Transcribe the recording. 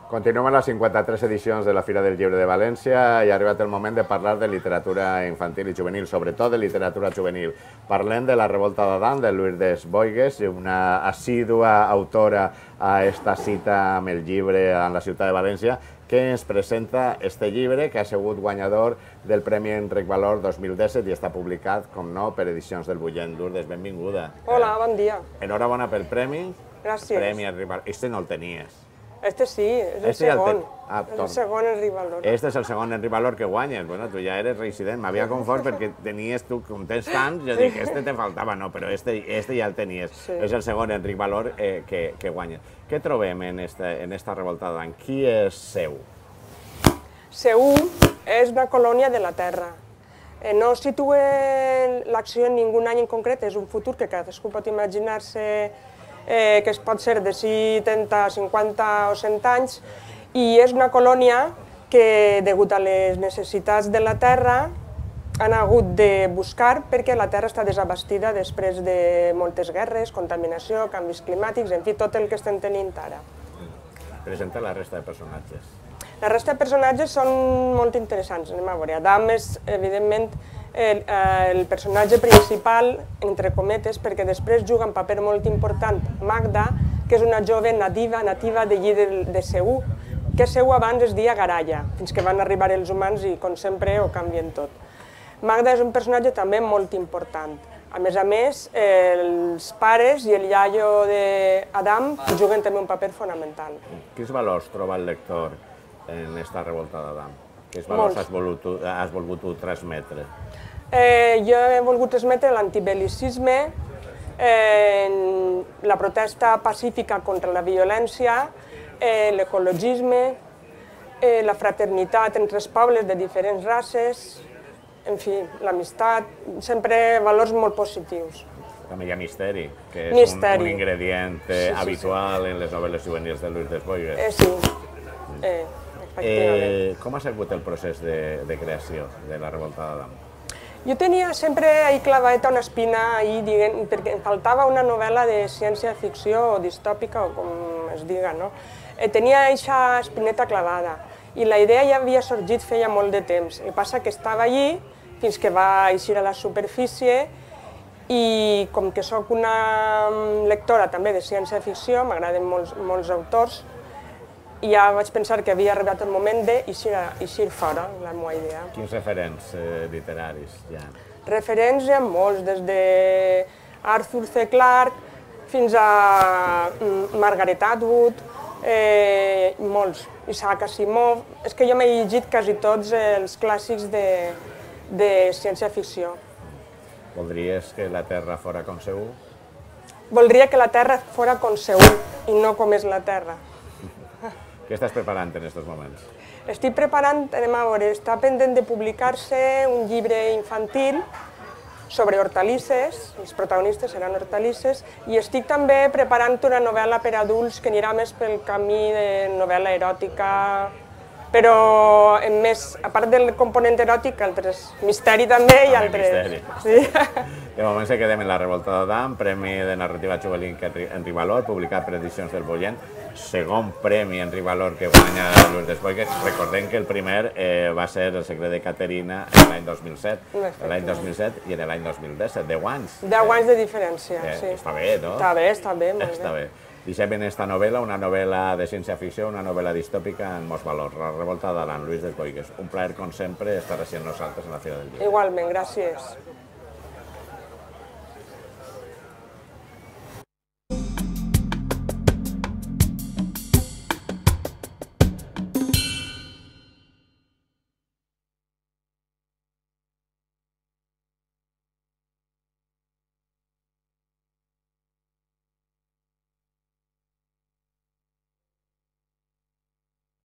Continuem amb les 53 edicions de la Fira del Llibre de València i ha arribat el moment de parlar de literatura infantil i juvenil, sobretot de literatura juvenil. Parlem de La revolta d'Adam, de Lourdes Boigues, una assídua autora a esta cita amb el llibre en la ciutat de València, que ens presenta este llibre que ha sigut guanyador del Premi Enric Valor 2017 i està publicat, com no, per Edicions del Bullent. Lourdes, benvinguda. Hola, bon dia. Enhorabona pel premi. Gràcies. Premi Enric Valor. Este no el tenies. Este sí, és el segon. És el segon Enric Valor. Este és el segon Enric Valor que guanyes. Bueno, tu ja eres reincident. M'havia confós perquè tenies tu, com tens tants, jo dic, este te faltava, no, però este ja el tenies. És el segon Enric Valor que guanyes. Què trobem en esta revolta d'Adam? Qui és Seu? Seu és una colònia de la Terra. No situa l'acció en ningú any en concret, és un futur que cadascú pot imaginar-se que es pot ser de 70, 50 o 100 anys, i és una colònia que, degut a les necessitats de la Terra, han hagut de buscar perquè la Terra està desabastida després de moltes guerres, contaminació, canvis climàtics, en fi, tot el que estem tenint ara. Presenta la resta de personatges. La resta de personatges són molt interessants, anem a veure. Adam és, evidentment, el personatge principal, entre cometes, perquè després juga un paper molt important Magda, que és una jove nativa d'allí de Seu, que Seu abans es deia Garaya, fins que van arribar els humans i, com sempre, ho canvien tot. Magda és un personatge també molt important. A més, els pares i el iaio d'Adam juguen també un paper fonamental. Quins valors troba el lector en esta revolta d'Adam? Quins valors has volgut transmetre? Jo he volgut transmetre l'antibel·licisme, la protesta pacífica contra la violència, l'ecologisme, la fraternitat entre els pobles de diferents races, en fi, l'amistat, sempre valors molt positius. També hi ha misteri, que és un ingredient habitual en les novel·les juvenils de Lourdes Boigues. Sí, efectivament. Com ha sigut el procés de creació de La revolta d'Adam? Jo tenia sempre ahí clavada una espina, perquè em faltava una novel·la de ciència-ficció o distòpica, o com es diga, no? Tenia aquesta espineta clavada, i la idea ja havia sorgit feia molt de temps. El que passa que estava allí fins que va eixir a la superfície, i com que sóc una lectora també de ciència-ficció, m'agraden molts autors, i ja vaig pensar que havia arribat el moment d'eixir fora, la meva idea. Quins referents literaris hi ha? Referents hi ha molts, des d'Arthur C. Clarke fins a Margaret Atwood, molts, Isaac Asimov. És que jo m'he llegit quasi tots els clàssics de ciència-ficció. Voldries que la Terra fora com Seu? Voldria que la Terra fora com Seu i no com és la Terra. Què estàs preparant en aquests moments? Estic preparant, anem a veure, està pendent de publicar-se un llibre infantil sobre hortalisses, els protagonistes seran hortalisses, i estic també preparant una novel·la per a adults que anirà més pel camí de novel·la eròtica, però a part del component eròtic, altres misteri també i altres. De moment se quedem en La revolta d'Adam, Premi de Narrativa Juvenil Enric Valor, publicat per Edicions del Bullent, segon Premi Enric Valor que guanya Lourdes Boigues. Recordem que el primer va ser El secret de Caterina l'any 2007, i en l'any 2017, 10 anys. 10 anys de diferència, sí. Està bé, no? Està bé, molt bé. Està bé. Deixem en esta novel·la, una novel·la de ciència-ficció, una novel·la distòpica amb molts valors. La revolta d'Adam, Lourdes Boigues. Un plaer, com sempre, estar així amb nosaltres en la Fira del Llibre. Igualment, gràcies.